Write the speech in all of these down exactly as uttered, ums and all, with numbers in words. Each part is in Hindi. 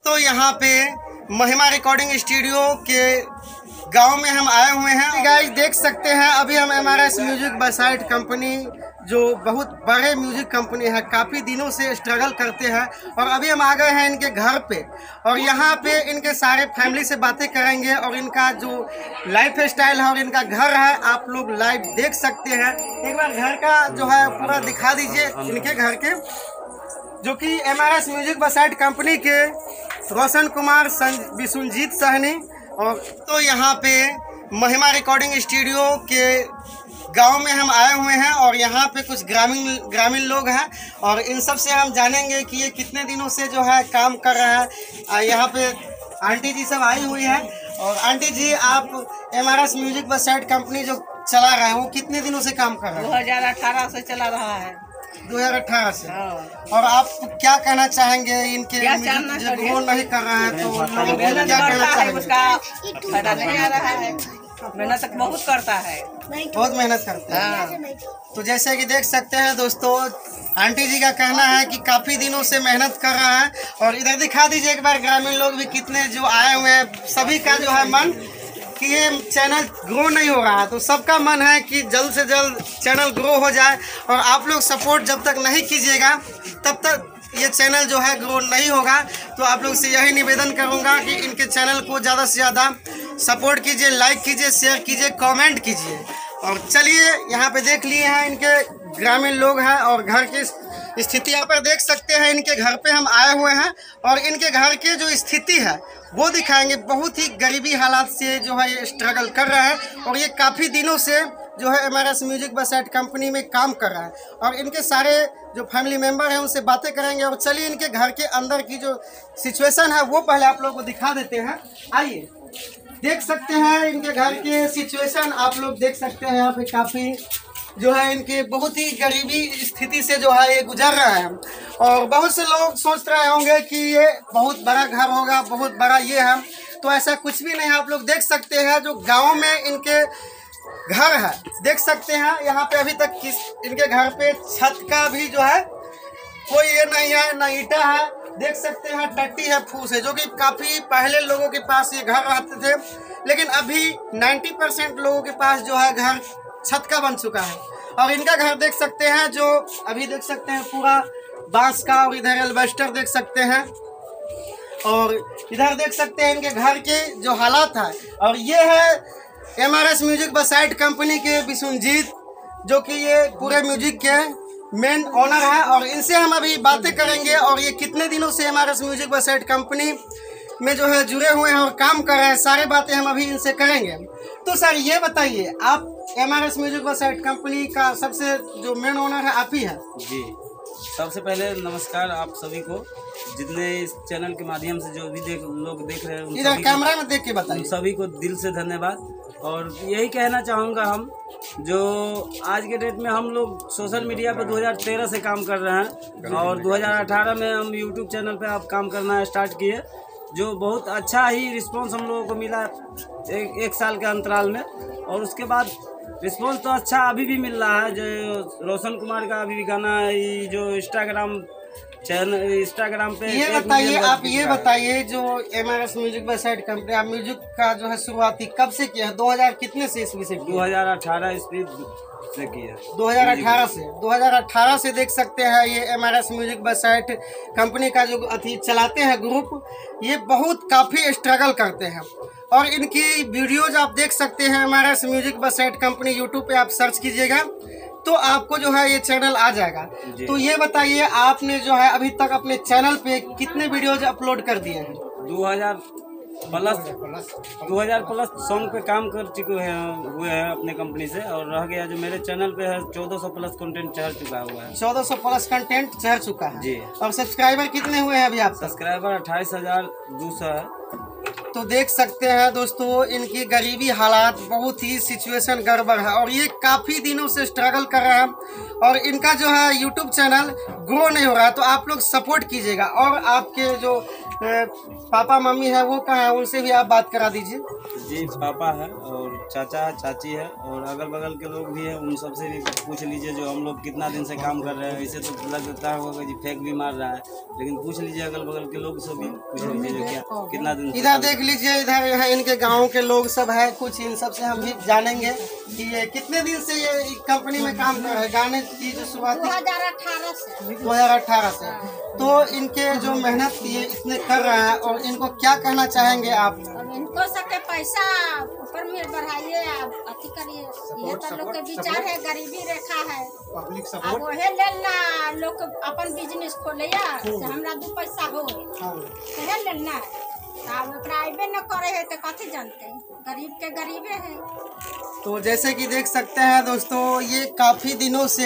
तो यहाँ पे महिमा रिकॉर्डिंग स्टूडियो के गांव में हम आए हुए हैं। गाइस देख सकते हैं अभी हम M R S music website company जो बहुत बड़े म्यूजिक कंपनी है, काफ़ी दिनों से स्ट्रगल करते हैं और अभी हम आ गए हैं इनके घर पे और यहाँ पे इनके सारे फैमिली से बातें करेंगे और इनका जो लाइफ स्टाइल है और इनका घर है आप लोग लाइव देख सकते हैं। एक बार घर का जो है पूरा दिखा दीजिए इनके घर के, जो कि M R S music website company के रोशन कुमार विशुनजीत सहनी। और तो यहाँ पे महिमा रिकॉर्डिंग स्टूडियो के गांव में हम आए हुए हैं और यहाँ पे कुछ ग्रामीण ग्रामीण लोग हैं और इन सब से हम जानेंगे कि ये कितने दिनों से जो है काम कर रहा है। यहाँ पे आंटी जी सब आई हुई है। और आंटी जी, आप M R S music website company जो चला रहे हैं वो कितने दिनों से काम कर रहे हैं? दो हज़ार अठारह से चला रहा है। दो हज़ार अठारह से। और आप क्या कहना चाहेंगे इनके जो ग्रो नहीं कर रहा है तो लोगों को क्या कहना चाहेंगे? उसका फायदा नहीं आ रहा है, मेहनत बहुत करता है, बहुत मेहनत करता है। तो जैसे कि देख सकते हैं दोस्तों, आंटी जी का कहना है कि काफ़ी दिनों से मेहनत कर रहा है। और इधर दिखा दीजिए एक बार, ग्रामीण लोग भी कितने जो आए हुए हैं, सभी का जो है मन कि ये चैनल ग्रो नहीं हो रहा है, तो सबका मन है कि जल्द से जल्द चैनल ग्रो हो जाए। और आप लोग सपोर्ट जब तक नहीं कीजिएगा तब तक ये चैनल जो है ग्रो नहीं होगा। तो आप लोग से यही निवेदन करूंगा कि इनके चैनल को ज़्यादा से ज़्यादा सपोर्ट कीजिए, लाइक कीजिए, शेयर कीजिए, कमेंट कीजिए। और चलिए यहाँ पे देख लिए हैं इनके ग्रामीण लोग हैं और घर की स्थिति यहाँ पर देख सकते हैं। इनके घर पे हम आए हुए हैं और इनके घर की जो स्थिति है वो दिखाएंगे। बहुत ही गरीबी हालात से जो है ये स्ट्रगल कर रहा है और ये काफ़ी दिनों से जो है M R S music website company में काम कर रहा है। और इनके सारे जो फैमिली मेंबर हैं उनसे बातें करेंगे। और चलिए इनके घर के अंदर की जो सिचुएशन है वो पहले आप लोगों को दिखा देते हैं। आइए, देख सकते हैं इनके घर के सिचुएशन आप लोग देख सकते हैं। यहाँ पे काफ़ी जो है इनके बहुत ही गरीबी स्थिति से जो है ये गुजर रहा है। और बहुत से लोग सोच रहे होंगे कि ये बहुत बड़ा घर होगा, बहुत बड़ा ये है, तो ऐसा कुछ भी नहीं। आप लोग देख सकते हैं जो गांव में इनके घर है, देख सकते हैं यहाँ पे अभी तक किस इनके घर पे छत का भी जो है कोई ये नहीं है, ना ईटा है। देख सकते हैं टट्टी है, फूस है, जो कि काफ़ी पहले लोगों के पास ये घर रहते थे, लेकिन अभी नब्बे परसेंट लोगों के पास जो है घर छत का बन चुका है। और इनका घर देख सकते हैं जो अभी देख सकते हैं पूरा बांस का, और इधर एल्वेस्टर देख सकते हैं और इधर देख सकते हैं इनके घर के जो हालात है। और ये है M R S music website company के विशुनजीत, जो कि ये पूरे म्यूजिक के मेन ओनर है। और इनसे हम अभी बातें करेंगे और ये कितने दिनों से M R S music website company में जो है जुड़े हुए हैं और काम कर रहे हैं, सारे बातें हम अभी इनसे करेंगे। तो सर ये बताइए, आप M R S music website company का सबसे जो मेन ओनर है आप ही है? जी, सबसे पहले नमस्कार आप सभी को, जितने इस चैनल के माध्यम से जो भी देख लोग देख रहे हैं, इधर कैमरा में देख के बताइए। सभी को दिल से धन्यवाद। और यही कहना चाहूँगा, हम जो आज के डेट में हम लोग सोशल मीडिया पर दो हज़ार तेरह से काम कर रहे हैं और दो हज़ार अठारह में हम यूट्यूब चैनल पे आप काम करना स्टार्ट किए, जो बहुत अच्छा ही रिस्पांस हम लोगों को मिला एक, एक साल के अंतराल में। और उसके बाद रिस्पांस तो अच्छा अभी भी मिल रहा है। जो रोशन कुमार का अभी भी गाना ये जो इंस्टाग्राम चैनल इंस्टाग्राम पे ये बताइए, आप ये बताइए जो M R S music website company आप म्यूजिक का जो है शुरुआती कब से किया है? दो हज़ार कितने से ईस्वी से? दो हज़ार अठारह ईस्वी से किया। दो हज़ार अठारह से दो हज़ार अठारह से देख सकते हैं ये M R S music website company का जो अथी चलाते हैं ग्रुप, ये बहुत काफ़ी स्ट्रगल करते हैं। और इनकी वीडियोज आप देख सकते हैं M R S music website company, YouTube पे आप सर्च कीजिएगा तो आपको जो है ये चैनल आ जाएगा। तो ये बताइए, आपने जो है अभी तक अपने चैनल पे कितने वीडियोज अपलोड कर दिए हैं? दो हज़ार प्लस दो हज़ार प्लस सॉन्ग पे काम कर चुके हैं हुए हैं अपने कंपनी से। और रह गया जो मेरे चैनल पे है चौदह सौ प्लस कंटेंट चढ़ चुका हुआ है। चौदह सौ प्लस कंटेंट चढ़ चुका है जी। और सब्सक्राइबर कितने हुए हैं अभी आप? सब्सक्राइबर अट्ठाईस हजार दो सौ है। तो देख सकते हैं दोस्तों, इनकी गरीबी हालात, बहुत ही सिचुएशन गड़बड़ है और ये काफ़ी दिनों से स्ट्रगल कर रहा है और इनका जो है यूट्यूब चैनल ग्रो नहीं हो रहा है। तो आप लोग सपोर्ट कीजिएगा और आपके जो पापा मम्मी है वो कहाँ है, उनसे भी आप बात करा दीजिए। जी पापा है और चाचा है, चाची है और अगल बगल के लोग भी हैं, उन सबसे भी पूछ लीजिए जो हम लोग कितना दिन से काम कर रहे हैं। इसे तो लगता होगा जी फेक भी मार रहा है, लेकिन पूछ लीजिए अगल बगल के लोग से भी पूछ लीजिए जो क्या कितना दिन से इधर देख लीजिए, इधर है इनके गाँव के लोग सब है, कुछ इन सब से हम भी जानेंगे कि ये कितने दिन से ये कंपनी में काम कर रहे हैं। गाने की जो शुरुआत दो हजार अठारह से दो हजार अठारह से, तो इनके जो मेहनत ये इतने कर रहे हैं और इनको क्या कहना चाहेंगे आप? अब इनको सबके पैसा ऊपर में बढ़ाइए, आप अति करिए। ये तो लोग के विचार है, गरीबी रेखा है, पब्लिक अब सपोर्ट। वही लेना लोग अपन बिजनेस खोले हमरा दू पैसा हो कहे लेना, अब ओकरा अबे न करे है तो कथी जानते, गरीब के गरीबे है। तो जैसे कि देख सकते हैं दोस्तों, ये काफ़ी दिनों से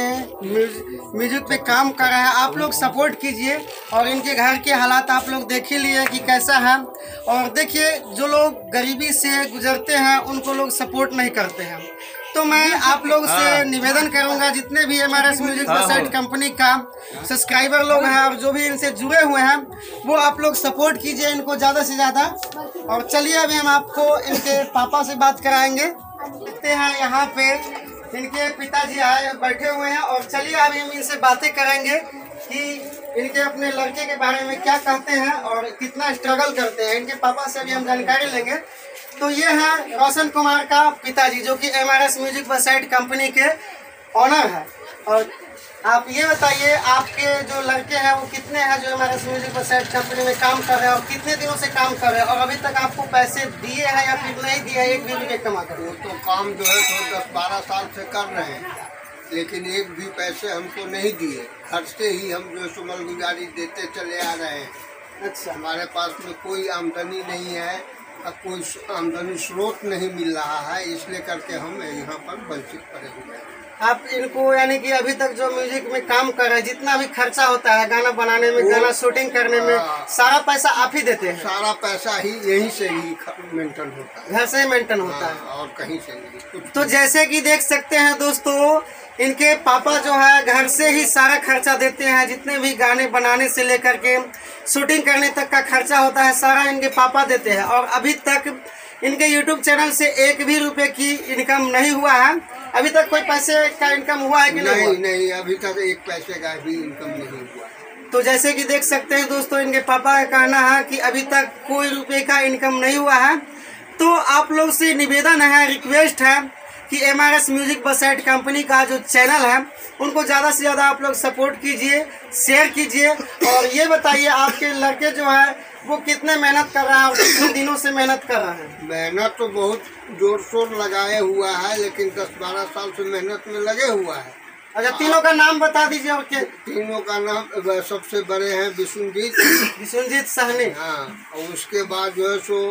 म्यूजिक पे काम कर रहे हैं। आप लोग सपोर्ट कीजिए और इनके घर के हालात आप लोग देख ही लिए कि कैसा है। और देखिए जो लोग गरीबी से गुजरते हैं उनको लोग सपोर्ट नहीं करते हैं। तो मैं आप लोग से निवेदन करूंगा, जितने भी M R S music website company का सब्सक्राइबर लोग हैं और जो भी इनसे जुड़े हुए हैं, वो आप लोग सपोर्ट कीजिए इनको ज़्यादा से ज़्यादा। और चलिए अभी हम आपको इनके पापा से बात कराएंगे। देखते हैं यहाँ पे इनके पिताजी आए बैठे हुए हैं और चलिए अभी हम इनसे बातें करेंगे कि इनके अपने लड़के के बारे में क्या कहते हैं और कितना स्ट्रगल करते हैं। इनके पापा से अभी हम जानकारी लेंगे। तो ये है रोशन कुमार का पिताजी, जो कि M R S music website company के ऑनर है। और आप ये बताइए, आपके जो लड़के हैं वो कितने हैं जो M R S music website company में काम कर रहे हैं और कितने दिनों से काम कर रहे हैं, और अभी तक आपको पैसे दिए हैं या फिर नहीं दिए हैं एक भी रुपये कमा कर? वो तो काम जो है तो दस बारह साल से कर रहे हैं, लेकिन एक भी पैसे हमको नहीं दिए। घर से ही हम जो सुमल गुजारी देते चले आ रहे हैं। अच्छा, हमारे पास में कोई आमदनी नहीं है, कोई आमदनी स्रोत नहीं मिल रहा है, इसलिए करके हम यहाँ पर वंचित पड़े हुए हैं। आप इनको यानी कि अभी तक जो म्यूजिक में काम कर रहे हैं, जितना भी खर्चा होता है गाना बनाने में, गाना शूटिंग करने में, सारा पैसा आप ही देते हैं? सारा पैसा ही यहीं से ही मेंटेन होता है, घर से ही मेंटेन होता है और कहीं से नहीं कुछ। तो जैसे कि देख सकते हैं दोस्तों, इनके पापा जो है घर से ही सारा खर्चा देते हैं। जितने भी गाने बनाने से लेकर के शूटिंग करने तक का खर्चा होता है, सारा इनके पापा देते हैं। और अभी तक इनके यूट्यूब चैनल से एक भी रुपए की इनकम नहीं हुआ है। अभी तक कोई पैसे का इनकम हुआ है कि नहीं? नहीं नहीं, अभी तक एक पैसे का भी इनकम नहीं हुआ। तो जैसे कि देख सकते हैं दोस्तों, इनके पापा का कहना है कि अभी तक कोई रुपए का इनकम नहीं हुआ है। तो आप लोग से निवेदन है, रिक्वेस्ट है कि M R S music website company का जो चैनल है उनको ज़्यादा से ज़्यादा आप लोग सपोर्ट कीजिए, शेयर कीजिए। और ये बताइए, आपके लड़के जो है वो कितने मेहनत कर रहा है और कितने दिनों से मेहनत कर रहा है? मेहनत तो बहुत जोर शोर लगाए हुआ है, लेकिन दस बारह साल से मेहनत में लगे हुआ है। अच्छा, तीनों का नाम बता दीजिए। और के तीनों का नाम सबसे बड़े हैं विष्णुजीत विष्णुजीत सहनी, हाँ, और उसके बाद जो है सो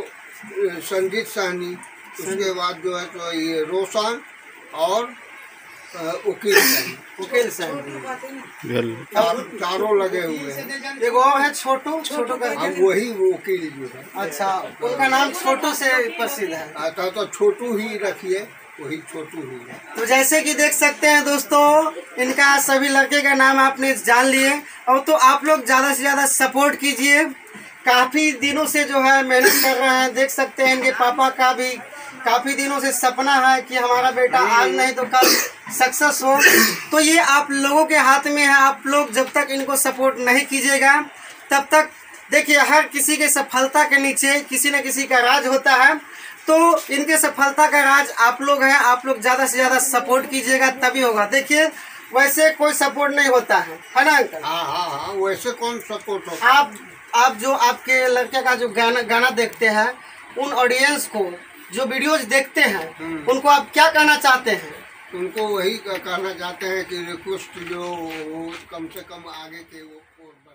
संजीत सहनी, उसके बाद जो है तो ये रोशन और वकील सहनी, वकील सहनी, चार, चारों लगे हुए हैं। एक और है छोटू, छोटू हाँ, करके। वही वकील जो है। अच्छा, उनका नाम छोटू से प्रसिद्ध है। आता तो छोटू ही रखिए, वही छोटू ही है। तो जैसे कि देख सकते हैं दोस्तों, इनका सभी लड़के का नाम आपने जान लिए। और तो आप लोग ज़्यादा से ज़्यादा सपोर्ट कीजिए। काफ़ी दिनों से जो है मेहनत कर रहे हैं। देख सकते हैं इनके पापा का भी काफ़ी दिनों से सपना है कि हमारा बेटा आज नहीं तो कल सक्सेस हो। तो ये आप लोगों के हाथ में है। आप लोग जब तक इनको सपोर्ट नहीं कीजिएगा तब तक, देखिए, हर किसी के सफलता के नीचे किसी न किसी का राज होता है। तो इनके सफलता का राज आप लोग हैं। आप लोग ज़्यादा से ज़्यादा सपोर्ट कीजिएगा तभी होगा। देखिए, वैसे कोई सपोर्ट नहीं होता है, है ना अंकल? हाँ हाँ हाँ, वैसे कौन सपोर्ट होता? आप आप जो आपके लड़के का जो गाना गाना देखते हैं, उन ऑडियंस को जो वीडियोज देखते हैं, उनको आप क्या कहना चाहते हैं? उनको वही कहना चाहते हैं कि रिक्वेस्ट जो कम से कम आगे के वो